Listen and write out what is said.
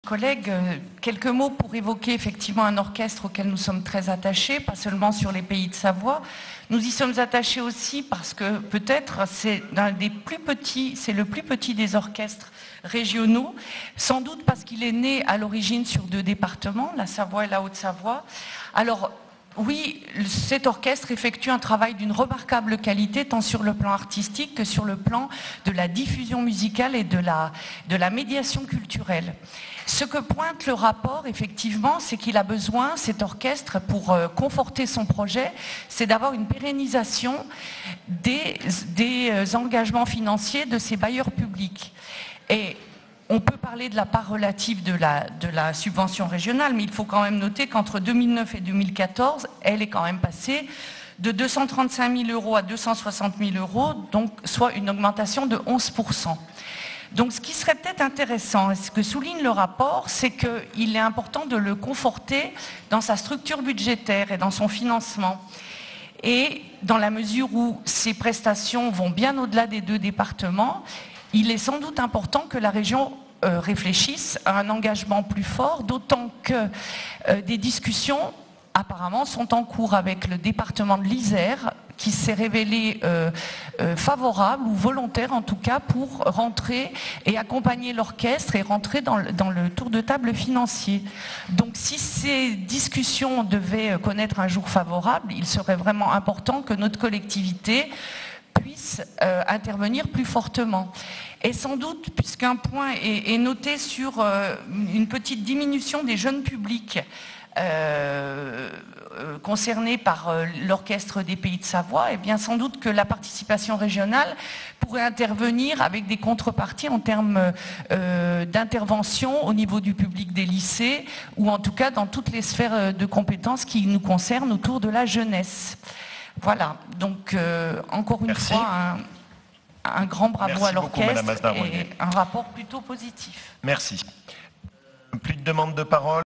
Collègues, quelques mots pour évoquer effectivement un orchestre auquel nous sommes très attachés, pas seulement sur les Pays de Savoie. Nous y sommes attachés aussi parce que peut-être c'est le plus petit des orchestres régionaux, sans doute parce qu'il est né à l'origine sur 2 départements, la Savoie et la Haute-Savoie. Alors, oui, cet orchestre effectue un travail d'une remarquable qualité, tant sur le plan artistique que sur le plan de la diffusion musicale et de la médiation culturelle. Ce que pointe le rapport, effectivement, c'est qu'il a besoin, cet orchestre, pour conforter son projet, c'est d'avoir une pérennisation des engagements financiers de ses bailleurs publics. Et on peut parler de la part relative de la subvention régionale, mais il faut quand même noter qu'entre 2009 et 2014, elle est quand même passée de 235 000 euros à 260 000 euros, donc soit une augmentation de 11%. Donc ce qui serait peut-être intéressant, et ce que souligne le rapport, c'est qu'il est important de le conforter dans sa structure budgétaire et dans son financement. Et dans la mesure où ces prestations vont bien au-delà des 2 départements, il est sans doute important que la région réfléchisse à un engagement plus fort, d'autant que des discussions apparemment sont en cours avec le département de l'Isère, qui s'est révélé favorable ou volontaire en tout cas pour rentrer et accompagner l'orchestre et rentrer dans le tour de table financier. Donc si ces discussions devaient connaître un jour favorable, il serait vraiment important que notre collectivité puisse intervenir plus fortement. Et sans doute, puisqu'un point est noté sur une petite diminution des jeunes publics concernés par l'orchestre des Pays de Savoie, et bien sans doute que la participation régionale pourrait intervenir avec des contreparties en termes d'intervention au niveau du public des lycées, ou en tout cas dans toutes les sphères de compétences qui nous concernent autour de la jeunesse. Voilà, donc encore une fois, un grand bravo à l'orchestre et un rapport plutôt positif. Merci. Plus de demandes de parole.